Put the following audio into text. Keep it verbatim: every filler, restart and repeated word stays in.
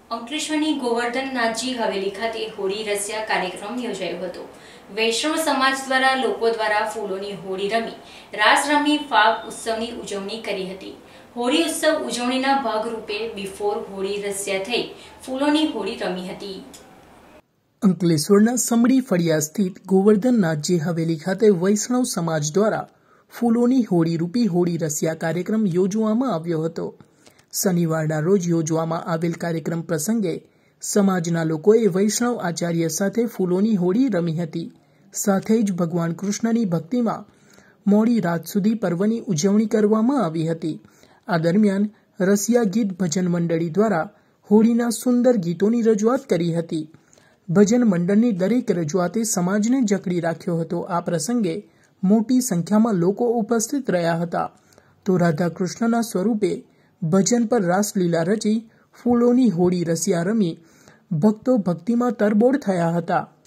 અંકલેશ્વરની ગોવર્ધનનાથજી હવેલી ખાતે હોળી રસિયા કાર્યક્રમ યોજાયો હતો। વૈષ્ણવ સમાજ દ્વારા લોકો દ્વારા ફૂલોની હોળી રમી રાસ રમી ફાગ ઉત્સવની ઉજવણી કરી હતી। હોળી ઉત્સવ ઉજવણીના ભાગરૂપે બિફોર હોળી રસિયા થઈ ફૂલોની હોળી રમી હતી। અંકલેશ્વરના સમડી ફળિયા સ્થિત ગોવર્ધનનાથજી હવેલી ખાતે વૈષ્ણવ સમાજ દ્વારા ફૂલોની હોળી રૂપી હોળી રસિયા કાર્યક્રમ યોજવામાં આવ્યો હતો। શનિવારના રોજ યોજવામાં આવેલ કાર્યક્રમ પ્રસંગે સમાજના લોકોએ વૈષ્ણવ આચાર્ય સાથે ફૂલોની હોળી રમી હતી। સાથે જ ભગવાન કૃષ્ણની ભક્તિમાં મોડી રાત સુધી પર્વની ઉજવણી કરવામાં આવી હતી। આ દરમિયાન રસિયા ગીત ભજન મંડળી દ્વારા હોળીના સુંદર ગીતોની રજૂઆત કરી હતી। ભજન મંડળની દરેક રજૂઆતે સમાજને જકડી રાખ્યો હતો। આ પ્રસંગે મોટી સંખ્યામાં લોકો ઉપસ્થિત રહ્યા હતા તો રાધા કૃષ્ણના સ્વરૂપે ભજન પર રાસલીલા રચી ફૂલોની હોળી રસિયા રમી ભક્તો ભક્તિમાં તરબોળ થયા હતા।